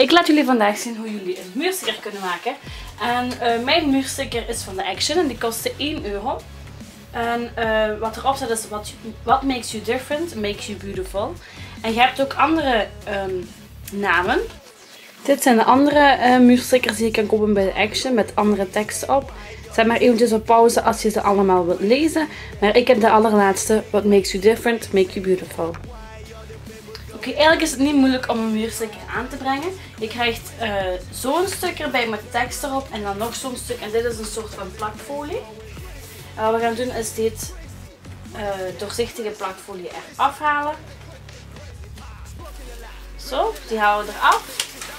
Ik laat jullie vandaag zien hoe jullie een muursticker kunnen maken. En mijn muursticker is van de Action en die kostte 1 euro. En wat erop staat is what makes you different, makes you beautiful. En je hebt ook andere namen. Dit zijn de andere muurstickers die je kan kopen bij de Action met andere teksten op. Zet maar eventjes op pauze als je ze allemaal wilt lezen. Maar ik heb de allerlaatste, what makes you different, make you beautiful. Oké, eigenlijk is het niet moeilijk om een muursticker aan te brengen. Je krijgt zo'n stuk erbij met de tekst erop en dan nog zo'n stuk. En dit is een soort van plakfolie. En wat we gaan doen is dit doorzichtige plakfolie eraf halen. Zo, die halen we eraf.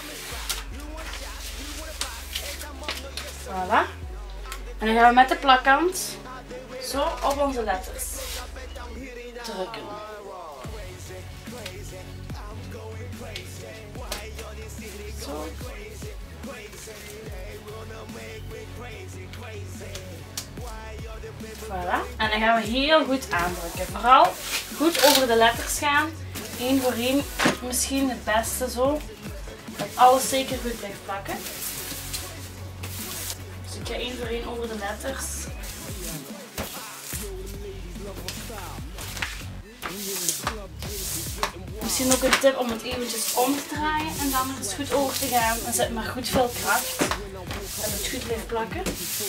Voilà. En dan gaan we met de plakkant zo op onze letters drukken. Zo. Voilà. En dan gaan we heel goed aandrukken. Vooral goed over de letters gaan. Eén voor één. Misschien het beste zo. Dat alles zeker goed blijft plakken. Dus ik ga één voor één over de letters. Misschien ook een tip om het eventjes om te draaien en dan er eens goed over te gaan. En zet maar goed veel kracht. Dat het goed blijft plakken.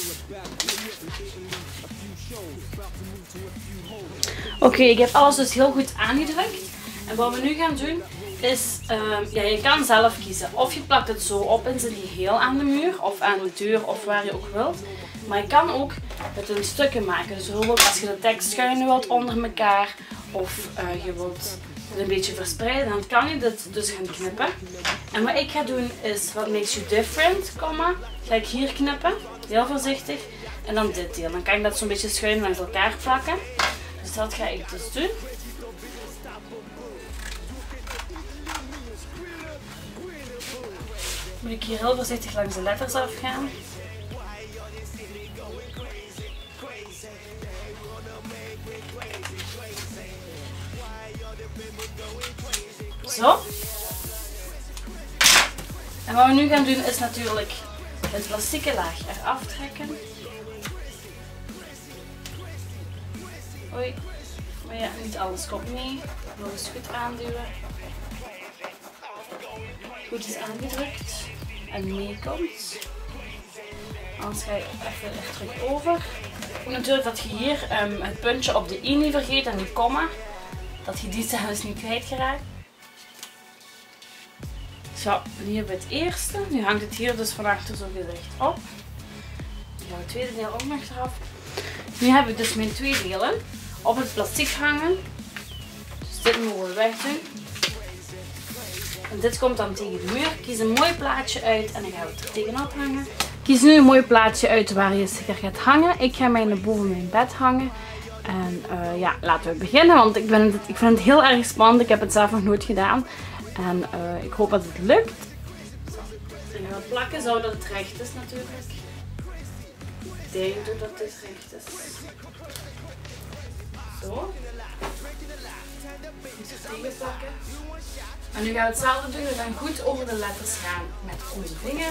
Oké, ik heb alles dus heel goed aangedrukt. En wat we nu gaan doen is, ja, je kan zelf kiezen. Of je plakt het zo op in zijn geheel aan de muur of aan de deur of waar je ook wilt. Maar je kan ook het in stukken maken. Dus bijvoorbeeld als je de tekst schuin wilt onder elkaar of je wilt het een beetje verspreiden, dan kan je dit dus gaan knippen. En wat ik ga doen is what makes you different, ga ik hier knippen, heel voorzichtig. En dan dit deel. Dan kan ik dat zo'n beetje schuin langs elkaar plakken. Dus dat ga ik dus doen. Moet ik hier heel voorzichtig langs de letters afgaan. Zo. En wat we nu gaan doen is natuurlijk het plastieke laag eraf trekken. Oei. Maar ja, niet alles komt mee. Nog eens goed aanduwen. Goed is aangedrukt. En meekomt. Anders ga je even er terug over. En natuurlijk dat je hier het puntje op de i niet vergeet en die komma. Dat je die zelfs niet kwijtgeraakt. Zo, nu hebben we het eerste. Nu hangt het hier dus van achter zo gezegd op. Nu gaan we het tweede deel ook nog eraf. Nu heb ik dus mijn twee delen op het plastic hangen. Dus dit mogen we wegdoen. En dit komt dan tegen de muur. Kies een mooi plaatje uit en dan gaan we het er tegenop hangen. Kies nu een mooi plaatje uit waar je sticker gaat hangen. Ik ga mijne boven mijn bed hangen. En ja, laten we beginnen, want ik vind het heel erg spannend. Ik heb het zelf nog nooit gedaan. En ik hoop dat het lukt. Dan gaan we plakken zodat het recht is natuurlijk. Ik denk dat dit recht is. Zo. Moet er tegen plakken. En nu gaan we hetzelfde doen. We gaan goed over de letters gaan met onze vinger.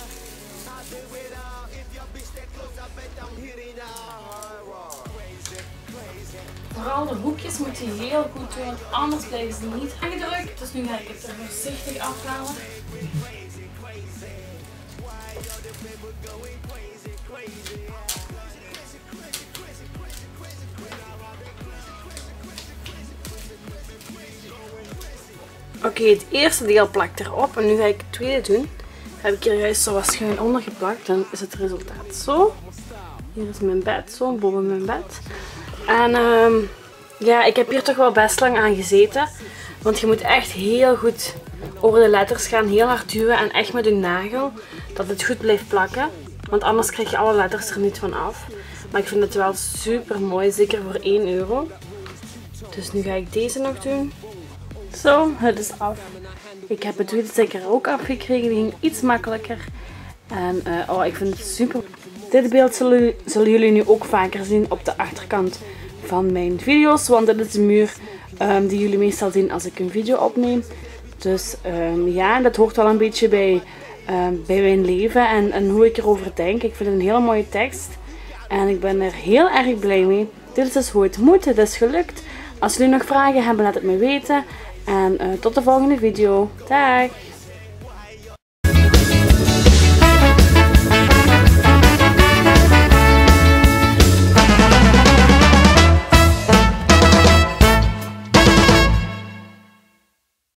Vooral de hoekjes moet je heel goed doen, want anders blijven ze niet aangedrukt. Dus nu ga ik het er voorzichtig afhalen. Oké, het eerste deel plakt erop en nu ga ik het tweede doen. Heb ik hier juist zo wat schuin onder geplakt, dan is het resultaat zo. Hier is mijn bed, zo boven mijn bed. En ja, ik heb hier toch wel best lang aan gezeten. Want je moet echt heel goed over de letters gaan, heel hard duwen en echt met je nagel. Dat het goed blijft plakken. Want anders krijg je alle letters er niet van af. Maar ik vind het wel super mooi, zeker voor 1 euro. Dus nu ga ik deze nog doen. Zo, het is af. Ik heb het tweede sticker ook afgekregen, die ging iets makkelijker. En oh, ik vind het super. Dit beeld zullen jullie nu ook vaker zien op de achterkant van mijn video's. Want dit is de muur die jullie meestal zien als ik een video opneem. Dus ja, dat hoort wel een beetje bij mijn leven en hoe ik erover denk. Ik vind het een hele mooie tekst. En ik ben er heel erg blij mee. Dit is dus hoe het moet. Het is gelukt. Als jullie nog vragen hebben, laat het me weten. En tot de volgende video. Dag!